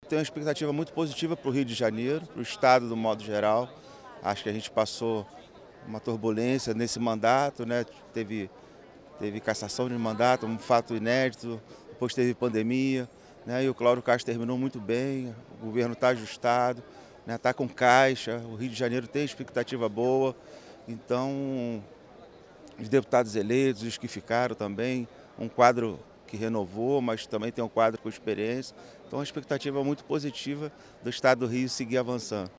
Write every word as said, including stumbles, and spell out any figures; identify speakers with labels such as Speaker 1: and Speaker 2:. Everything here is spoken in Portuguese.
Speaker 1: tenho uma expectativa muito positiva para o Rio de Janeiro, para o Estado do modo geral. Acho que a gente passou uma turbulência nesse mandato, né? Teve, teve cassação de mandato, um fato inédito, depois teve pandemia, né? E o Cláudio Castro terminou muito bem, o governo está ajustado, né? Está com caixa, o Rio de Janeiro tem expectativa boa, então os deputados eleitos, os que ficaram também, um quadro que renovou, mas também tem um quadro com experiência. Então a expectativa é muito positiva do Estado do Rio seguir avançando.